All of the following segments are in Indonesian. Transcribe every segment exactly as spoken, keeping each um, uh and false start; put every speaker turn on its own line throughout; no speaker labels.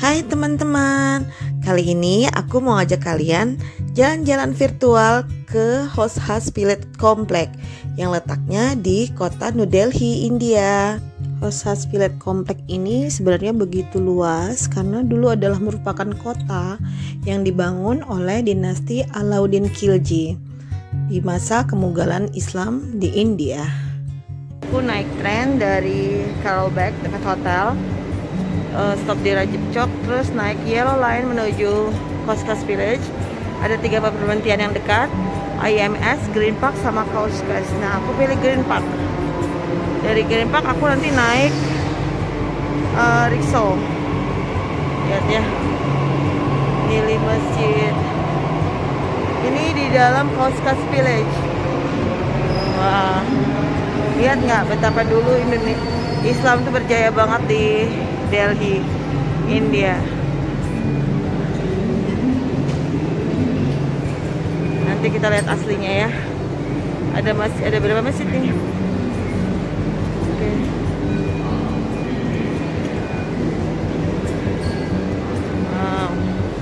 Hai teman-teman, kali ini aku mau ajak kalian jalan-jalan virtual ke Hostas Village Complex yang letaknya di kota New Delhi, India. Hostas Village Complex ini sebenarnya begitu luas karena dulu adalah merupakan kota yang dibangun oleh dinasti Alauddin Khilji di masa kemugalan Islam di India. Aku naik tren dari Carol Bagh dekat hotel, uh, stop di Rajib Chowk, terus naik Yellow Line menuju Hostas Village. Ada tiga perhentian yang dekat, I M S, Green Park, sama Hostas. Nah, aku pilih Green Park. Dari Green Park aku nanti naik uh, rickshaw. Lihat ya, ini masjid. Ini di dalam Hostas Village. Wah, lihat nggak betapa dulu Indonesia Islam tuh berjaya banget di Delhi, India. Nanti kita lihat aslinya ya. Ada masjid, ada berapa masjid nih? Oke. Wow.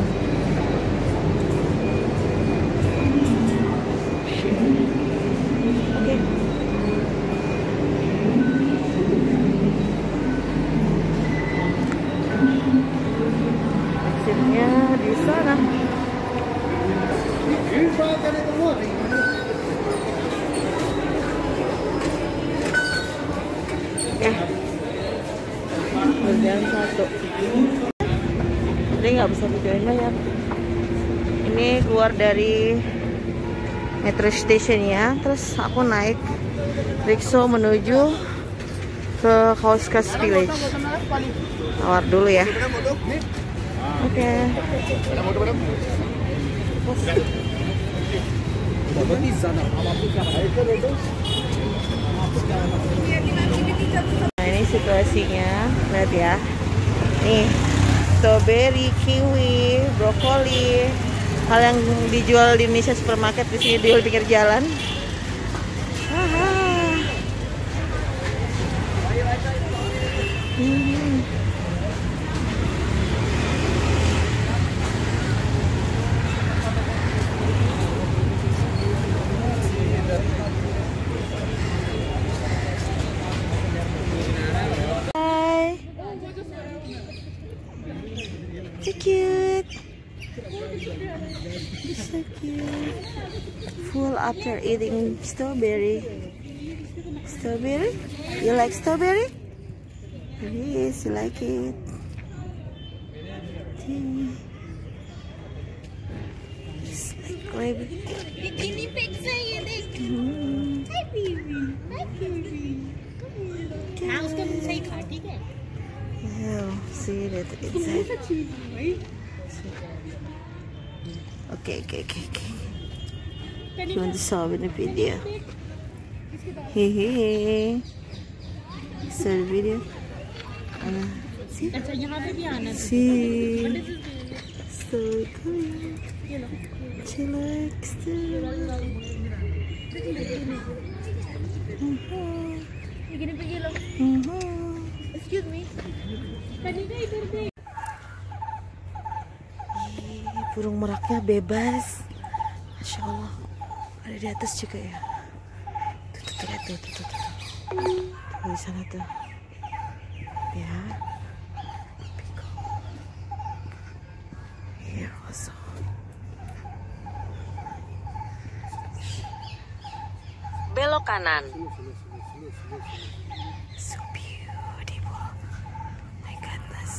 Oke. Masjidnya di sana. Ya, berjalan satu. Jadi nggak bisa videoin banyak. Ini keluar dari metro station ya, terus aku naik rickshaw menuju ke Hostas Village. Tawar dulu ya. Oke. Okay. Nah, ini situasinya, lihat ya. Nih, strawberry, kiwi, brokoli, hal yang dijual di Indonesia supermarket di sini di pinggir jalan. Aha. Hmm. So cute, so cute. Full after eating strawberry. Strawberry? You like strawberry? Yes, you like it. It's like gravy. Mm. Hi, baby. Hi, baby. How's the say cardi? Yeah, see that inside. Okay, okay, okay, okay. You want to solve in the video? Hey, hey. So the video. Uh, see? See? So cool. Chillax. Excuse me. Ih, burung meraknya bebas. Masya Allah. Ada di atas juga ya. Tuh, tuh, tuh, tuh, tuh, tuh, tuh. Tuh, di sana tuh. Ya. Here also. Belok kanan. So beautiful. My goodness.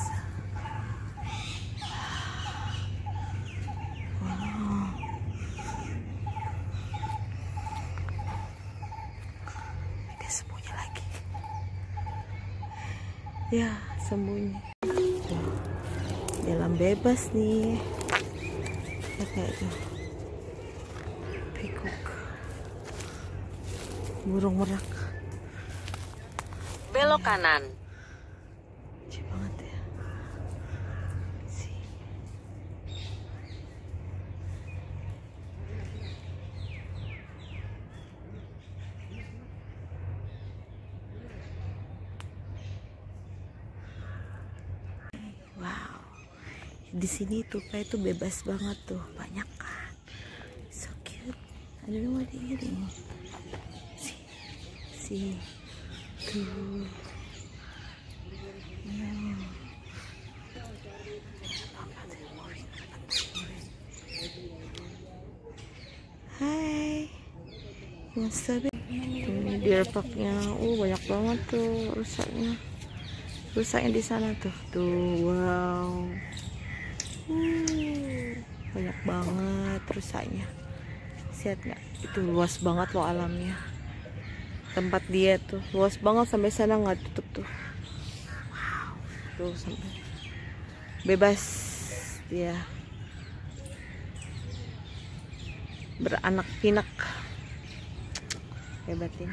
Wow. Ada sembunyi lagi. Ya, sembunyi. Jalan bebas nih. Kayak itu. Pikuk. Burung merak. Belok kanan. Lucu banget ya. See. Wow. Di sini tupai itu bebas banget tuh, banyak kan. So cute. I don't know what they're eating. See, see, tuh. Hmm. Hai, what's up? Ini deer parknya, uh banyak banget tuh rusaknya, rusaknya di sana tuh, tuh wow, uh, banyak banget rusaknya. Lihat nggak? Itu luas banget loh alamnya. Tempat dia tuh luas banget sampai sana nggak tutup tuh. Wow, tuh sampai bebas dia beranak pinak. Hebatin.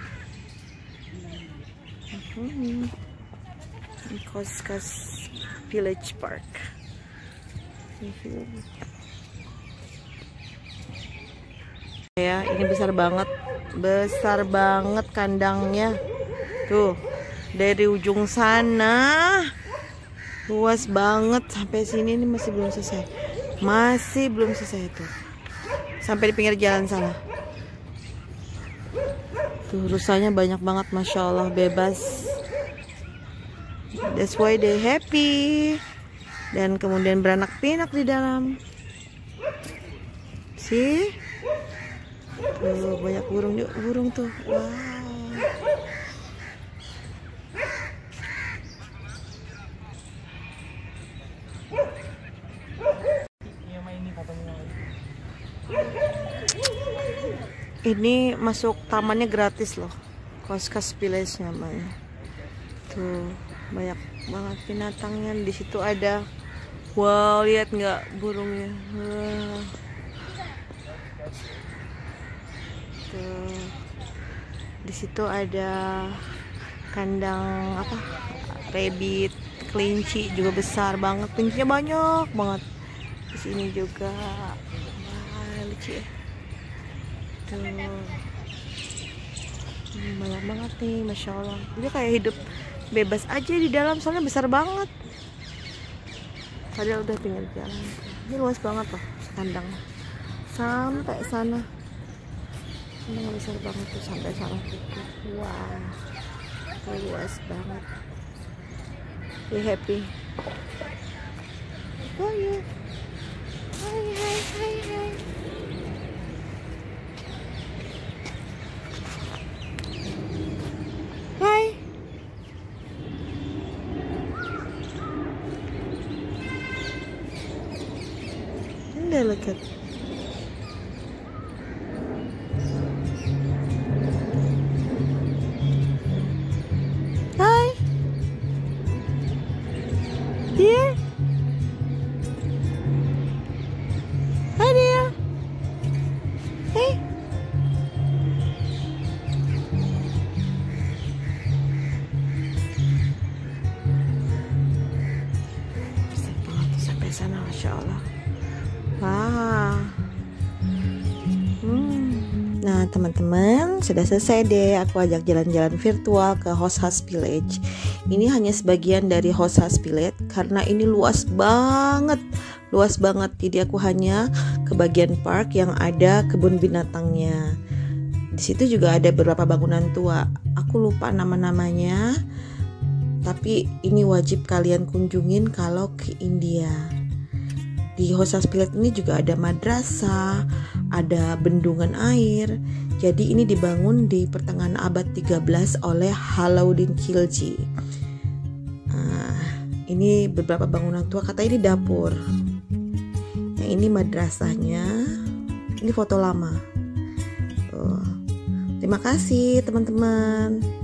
Hmm. Koskas Village Park. Ya, ini besar banget, besar banget kandangnya. Tuh, dari ujung sana luas banget sampai sini. Ini masih belum selesai, masih belum selesai tuh, sampai di pinggir jalan sana. Tuh rusanya banyak banget, masya Allah, bebas. That's why they happy. Dan kemudian beranak pinak di dalam. See? Tuh banyak burung, yuk burung tuh. Wow. Ini masuk tamannya gratis loh, Koskas Village namanya. Tuh banyak banget binatangnya. Di situ ada, wow, lihat nggak burungnya? Wow. Tuh di situ ada kandang apa? Rabbit, kelinci juga besar banget. Kelincinya banyak banget. Di sini juga, wah lucu ya. Tuh. Hmm, banyak banget nih, masya Allah. Dia kayak hidup bebas aja di dalam, soalnya besar banget. Padahal udah pinggir jalan. Ini luas banget loh kandang, sampai sana. Ini besar banget tuh, sampai sana tuh. Wah, wow. Luas banget. Be happy. Oh ya. Hai hai hai hai. Delicate. Hi, dear. Hi, dear. Hey. Sampai sana, masya Allah. Wah. Hmm. Nah teman-teman, sudah selesai deh aku ajak jalan-jalan virtual ke Hoshas Village. Ini hanya sebagian dari Hoshas Village karena ini luas banget, luas banget. Jadi aku hanya ke bagian park yang ada kebun binatangnya. Di situ juga ada beberapa bangunan tua. Aku lupa nama-namanya, tapi ini wajib kalian kunjungin kalau ke India. Di Hoshas Village ini juga ada madrasah, ada bendungan air. Jadi ini dibangun di pertengahan abad tiga belas oleh Alauddin Khilji. Nah, ini beberapa bangunan tua, kata ini dapur. Yang ini madrasahnya. Ini foto lama. Tuh. Terima kasih teman-teman.